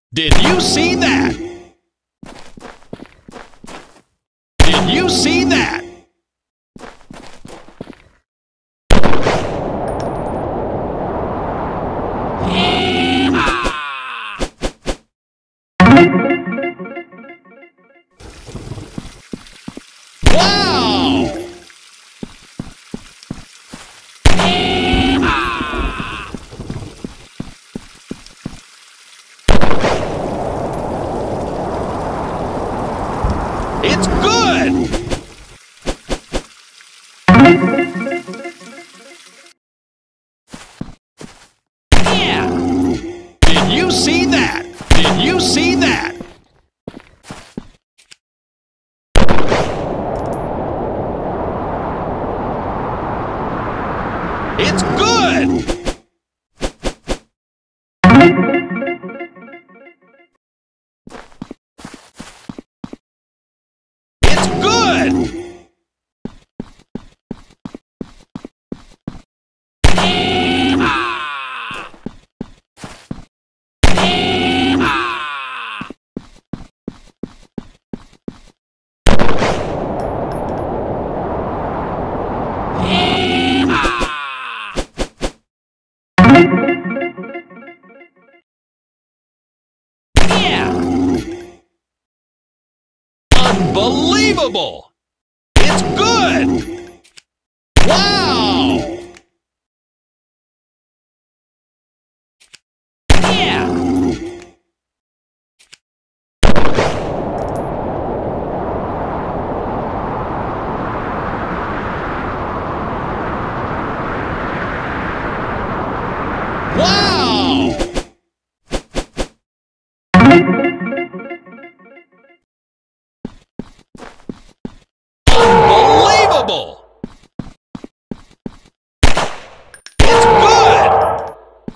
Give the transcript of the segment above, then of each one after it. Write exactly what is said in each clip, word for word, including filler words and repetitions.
Did you see that? Did you see that? Wow! It's good! Yeah! Did you see that? Did you see that? It's good! It's good! Yeah! Unbelievable! It's good! Wow! Yeah! Wow! Unbelievable! It's good!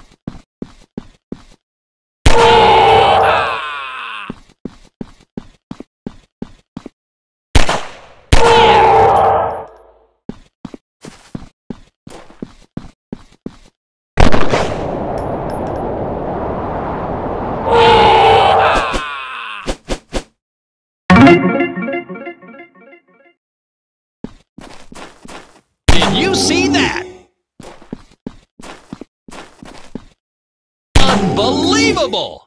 Did you see that? Unbelievable!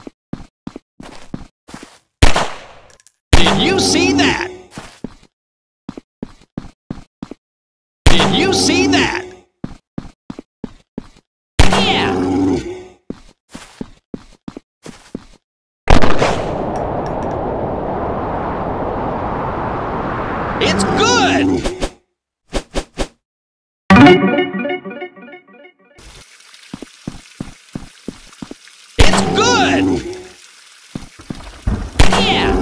Did you see that? Did you see that? Yeah! It's good! It's good! Yeah!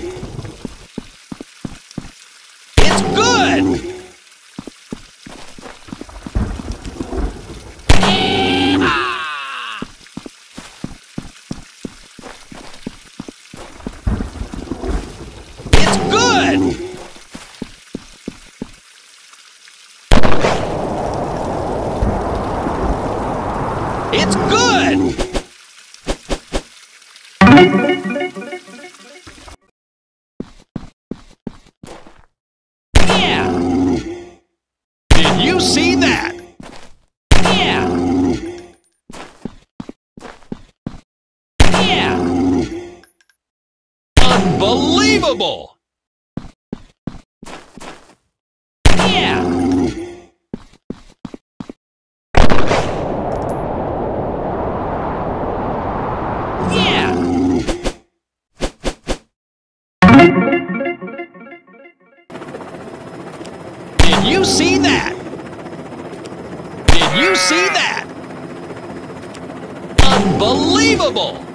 It's good! It's good! It's good! Yeah! Did you see that? Yeah! Yeah! Unbelievable! Yeah! Yeah! Did you see that? Did you see that? Unbelievable!